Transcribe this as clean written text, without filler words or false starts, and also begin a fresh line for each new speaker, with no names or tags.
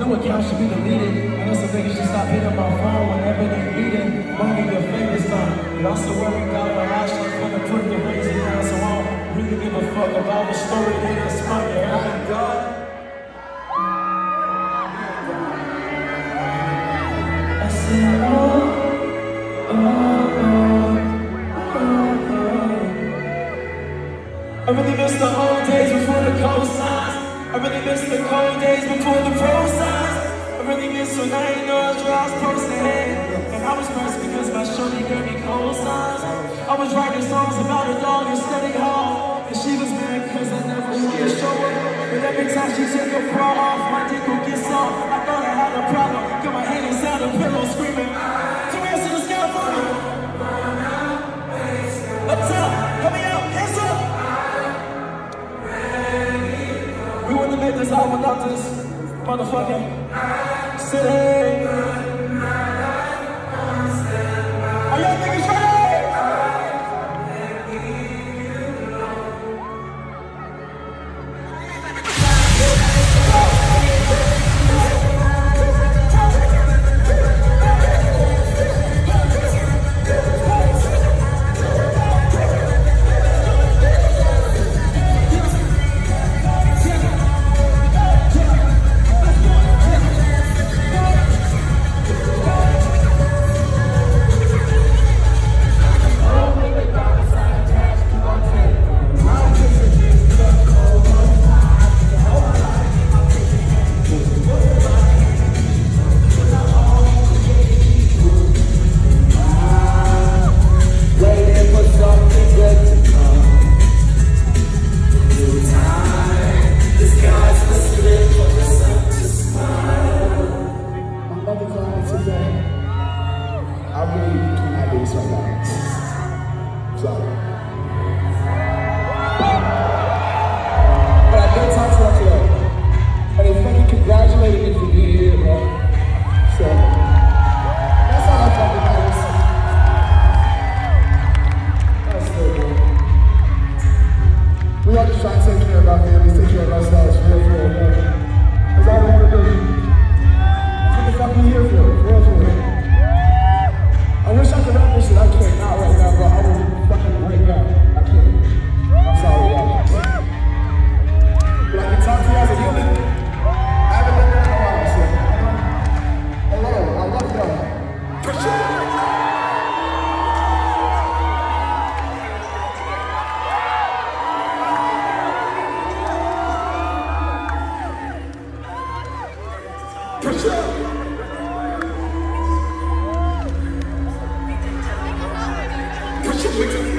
No account should be deleted. I know some niggas should stop hitting my phone whenever they need it. Minding your favorite song. But also worry about my options when I put the razor down. So I don't really give a fuck about the story they done spun. Oh my God. I said, I really miss the old days before the cosigns. I really miss the cold days before the pro signs. I really miss when I ain't know I was supposed to head. And I was pressed because my shorty gave me cold signs. I was writing songs about a dog and steady home. And she was mad cause I never really show her. But every time she took her bra off, my dick would get soft. I thought I had a problem. Got my hand inside the pillow screaming. To answer the sky for me. Up top, help me out, hands up. We wouldn't have made this album without this motherfucking city. Are y'all niggas ready?
Push it.